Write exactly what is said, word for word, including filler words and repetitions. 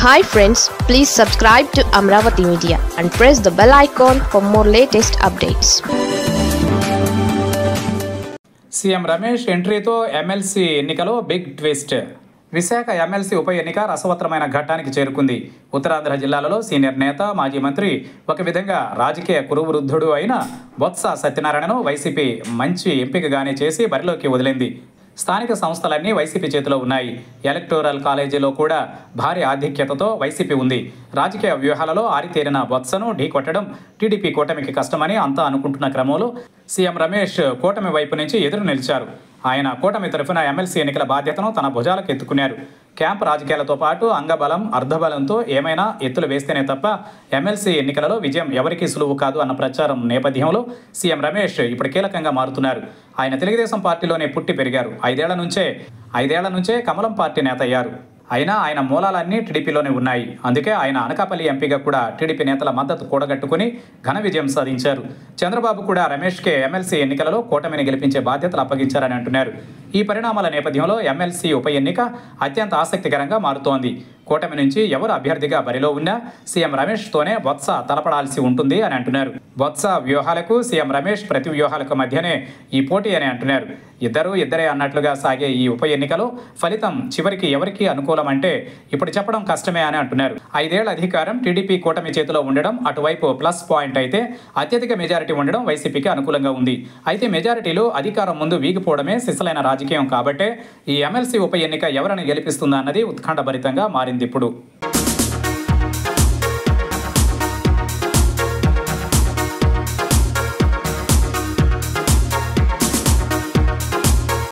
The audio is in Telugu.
Hi friends, please subscribe to Amravati Media and press the bell icon for more latest updates. CM Ramesh ఎంట్రీతో ఎమ్మెల్సీ ఎన్నికలో బిగ్ ట్విస్ట్. విశాఖ ఎమ్మెల్సీ ఉప ఎన్నిక రసవత్తరమైన ఘట్టానికి చేరుకుంది. ఉత్తరాంధ్ర జిల్లాలలో సీనియర్ నేత, మాజీ మంత్రి, ఒక విధంగా రాజకీయ కురువృద్ధుడు అయిన బొత్స సత్యనారాయణను వైసీపీ మంచి ఎంపికగానే చేసి బరిలోకి వదిలింది. స్థానిక సంస్థలన్నీ వైసీపీ చేతిలో ఉన్నాయి. ఎలక్టోరల్ కాలేజీలో కూడా భారీ ఆధిక్యతతో వైసీపీ ఉంది. రాజకీయ వ్యూహాలలో ఆరితేరిన బొత్సను ఢీకొట్టడం టీడీపీ కూటమికి కష్టమని అంతా అనుకుంటున్న క్రమంలో సీఎం రమేష్ కూటమి వైపు నుంచి ఎదురు నిలిచారు. ఆయన కూటమి తరఫున ఎమ్మెల్సీ ఎన్నికల బాధ్యతను తన భుజాలకు ఎత్తుకున్నారు. క్యాంప్ రాజకీయాలతో పాటు అంగబలం, అర్ధబలంతో ఏమైనా ఎత్తులు వేస్తేనే తప్ప ఎమ్మెల్సీ ఎన్నికలలో విజయం ఎవరికీ సులువు కాదు అన్న ప్రచారం నేపథ్యంలో సీఎం రమేష్ ఇప్పుడు కీలకంగా మారుతున్నారు. ఆయన తెలుగుదేశం పార్టీలోనే పుట్టి పెరిగారు. ఐదేళ్ల నుంచే ఐదేళ్ల నుంచే కమలం పార్టీ నేత అయ్యారు. అయినా ఆయన మూలాలన్నీ టీడీపీలోనే ఉన్నాయి. అందుకే ఆయన అనకాపల్లి ఎంపీగా కూడా టీడీపీ నేతల మద్దతు కూడగట్టుకుని ఘన విజయం సాధించారు. చంద్రబాబు కూడా రమేష్కే ఎమ్మెల్సీ ఎన్నికలలో కూటమిని గెలిపించే బాధ్యతలు అప్పగించారని అంటున్నారు. ఈ పరిణామాల నేపథ్యంలో ఎమ్మెల్సీ ఉప ఎన్నిక అత్యంత ఆసక్తికరంగా మారుతోంది. కూటమి నుంచి ఎవరు అభ్యర్థిగా బరిలో ఉన్నా సీఎం రమేష్తోనే బొత్స తలపడాల్సి ఉంటుంది అని అంటున్నారు. బొత్స వ్యూహాలకు, సీఎం రమేష్ ప్రతి వ్యూహాలకు మధ్యనే ఈ పోటీ అని అంటున్నారు. ఇద్దరు ఇద్దరే అన్నట్లుగా సాగే ఈ ఉప ఎన్నికలో ఫలితం చివరికి ఎవరికి అనుకూలం అంటే ఇప్పుడు చెప్పడం కష్టమే అని అంటున్నారు. ఐదేళ్ల అధికారం టీడీపీ కూటమి చేతిలో ఉండడం అటువైపు ప్లస్ పాయింట్ అయితే, అత్యధిక మెజారిటీ ఉండడం వైసీపీకి అనుకూలంగా ఉంది. అయితే మెజారిటీలో అధికారం ముందు వీగిపోవడమే సిసలైన రాజకీయం కాబట్టే ఈ ఎమ్మెల్సీ ఉప ఎన్నిక ఎవరిని గెలిపిస్తుందా అన్నది ఉత్కంఠభరితంగా మారింది ఇప్పుడు.